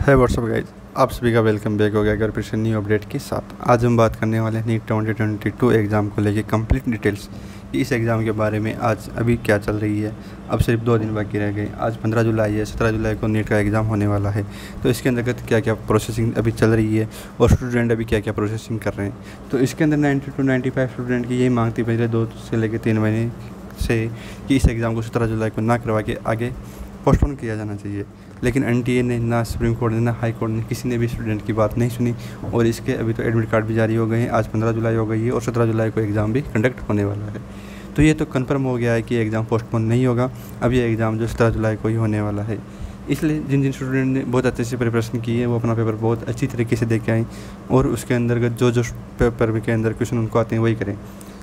है what's up guys, आप सभी का वेलकम बैक हो गया अगर फिर से न्यू अपडेट के साथ। आज हम बात करने वाले हैं नीट 2022 एग्ज़ाम को लेके कंप्लीट डिटेल्स कि इस एग्ज़ाम के बारे में आज अभी क्या चल रही है। अब सिर्फ 2 दिन बाकी रह गए। आज 15 जुलाई है, 17 जुलाई को नीट का एग्ज़ाम होने वाला है। तो इसके अंतर्गत क्या क्या प्रोसेसिंग अभी चल रही है और स्टूडेंट अभी क्या क्या प्रोसेसिंग कर रहे हैं। तो इसके अंदर 90 to 95 स्टूडेंट की यही मांग थी पिछले 2 से लेकर 3 महीने से कि इस एग्ज़ाम को 17 जुलाई को ना करवा के आगे पोस्टपोन किया जाना चाहिए। लेकिन एनटीए ने, ना सुप्रीम कोर्ट ने, ना हाई कोर्ट ने, किसी ने भी स्टूडेंट की बात नहीं सुनी और इसके अभी तो एडमिट कार्ड भी जारी हो गए हैं। आज 15 जुलाई हो गई है और 17 जुलाई को एग्ज़ाम भी कंडक्ट होने वाला है। तो ये तो कंफर्म हो गया है कि एग्ज़ाम पोस्टपोन नहीं होगा। अब ये एग्ज़ाम जो 17 जुलाई को ही होने वाला है। इसलिए जिन जिन स्टूडेंट ने बहुत अच्छे से प्रिपरेशन की है वो अपना पेपर बहुत अच्छी तरीके से दे के आएँ और उसके अंतर्गत जो जो पेपर के अंदर क्वेश्चन उनको आते हैं वही करें।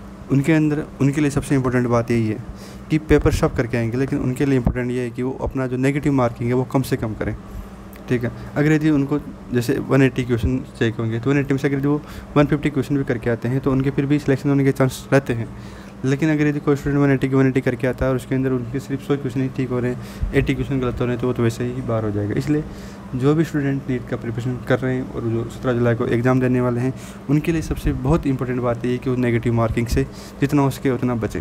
उनके लिए सबसे इम्पोर्टेंट बात यही है कि पेपर सब करके आएंगे, लेकिन उनके लिए इम्पोर्टेंट ये है कि वो अपना जो नेगेटिव मार्किंग है वो कम से कम करें। ठीक है, अगर यदि उनको जैसे 180 क्वेश्चन चेक होंगे तो 180 में से अगर यदि वो 150 क्वेश्चन भी करके आते हैं तो उनके फिर भी सिलेक्शन होने के चांस रहते हैं। लेकिन अगर यदि कोई स्टूडेंट 180 करके आता है और उसके अंदर उनके सिर्फ 100 क्वेश्चन ही ठीक हो रहे हैं, 80 क्वेश्चन गलत हो रहे हैं, तो वो तो वैसे ही बाहर हो जाएगा। इसलिए जो भी स्टूडेंट नीट का प्रिपरेशन कर रहे हैं और जो 17 जुलाई को एग्ज़ाम देने वाले हैं उनके लिए सबसे बहुत इंपॉर्टेंट बात ये है कि वो नेगेटिव मार्किंग से जितना हो सके उतना बचें।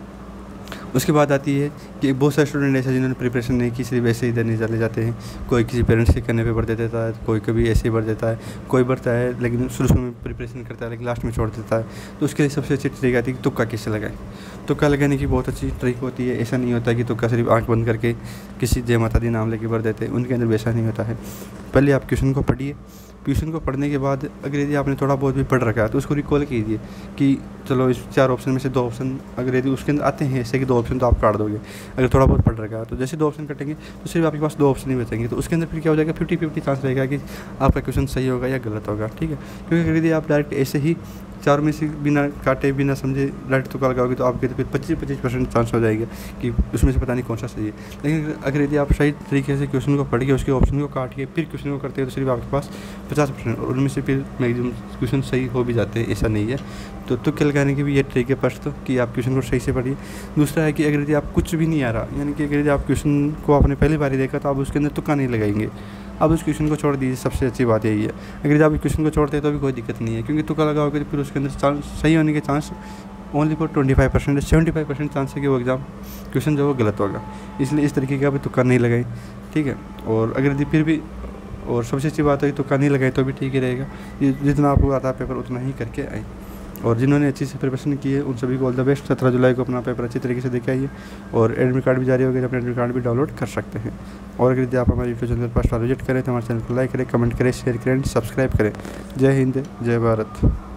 उसके बाद आती है कि बहुत सारे स्टूडेंट ऐसे जिन्होंने प्रिपरेशन नहीं की, सिर्फ ऐसे ही देने चले जाते हैं। कोई किसी पेरेंट्स के कहने पे भर देता है, कोई कभी ऐसे ही भर देता है, कोई भरता है लेकिन शुरू में प्रिपरेशन करता है लेकिन लास्ट में छोड़ देता है। तो उसके लिए सबसे अच्छी ट्रिक आती है कि तुक्का कैसे लगाए। तुक्का लगाने की बहुत अच्छी ट्रिक होती है। ऐसा नहीं होता कि तुक्का सिर्फ आँख बंद करके किसी जय माता दी नाम लेके भर देते हैं, उनके अंदर वैसा नहीं होता है। पहले आप क्वेश्चन को पढ़िए, क्वेश्चन को पढ़ने के बाद अगर यदि आपने थोड़ा बहुत भी पढ़ रखा है तो उसको रिकॉल कीजिए कि चलो इस 4 ऑप्शन में से 2 ऑप्शन अगर यदि उसके अंदर आते हैं ऐसे कि 2 ऑप्शन तो आप काट दोगे। अगर थोड़ा बहुत पढ़ रखा है तो जैसे 2 ऑप्शन कटेंगे तो सिर्फ आपके पास 2 ऑप्शन ही बचेंगे। तो उसके अंदर फिर क्या हो जाएगा, 50-50 चांस रहेगा कि आपका क्वेश्चन सही होगा या गलत होगा। ठीक है, क्योंकि अगर यदि आप डायरेक्ट ऐसे ही 4 में से बिना काटे बिना समझे डायरेक्ट तुक्का लगाओगे तो आपके तो फिर 25% चांस हो जाएगा कि उसमें से पता नहीं कौन सा सही है। लेकिन अगर यदि आप सही तरीके से क्वेश्चन को पढ़ के उसके ऑप्शन को काट के फिर क्वेश्चन को करते हैं तो सिर्फ आपके पास 50% और उनमें से फिर मैक्सिमम क्वेश्चन सही हो भी जाते हैं, ऐसा नहीं है। तो तुक्के लगाने की भी ये ट्रिक है फर्स्ट तो कि आप क्वेश्चन को सही से पढ़िए। दूसरा है कि अगर यदि आप कुछ भी नहीं आ रहा, यानी कि अगर यदि आप क्वेश्चन को आपने पहली बार ही देखा तो आप उसके अंदर तुक्का नहीं लगाएंगे, आप उस क्वेश्चन को छोड़ दीजिए। सबसे अच्छी बात यही है। अगर आप क्वेश्चन को छोड़ते हैं तो भी कोई दिक्कत नहीं है, क्योंकि तुक्का लगाओगे तो फिर उसके अंदर चांस सही होने के चांस ओनली फॉर 25% 75% चांस है कि वो एग्ज़ाम क्वेश्चन जो वो गलत होगा। इसलिए इस तरीके का भी तुक्का नहीं लगाएं। ठीक है, और अगर यदि फिर भी और सबसे अच्छी बात है कि तुक्का नहीं लगाए तो भी ठीक ही रहेगा। जितना आपको आता है पेपर उतना ही करके आए। और जिन्होंने अच्छी से प्रिपरेशन की है उन सभी को ऑल द बेस्ट। 17 जुलाई को अपना पेपर अच्छी तरीके से देके आइए और एडमिट कार्ड भी जारी हो गया, अपने एडमिट कार्ड भी डाउनलोड कर सकते हैं। और अगर यदि आप हमारे यूट्यूब चैनल पर विजिट करें तो हमारे चैनल को लाइक करें, कमेंट करें, शेयर करें, सब्सक्राइब करें। जय हिंद, जय भारत।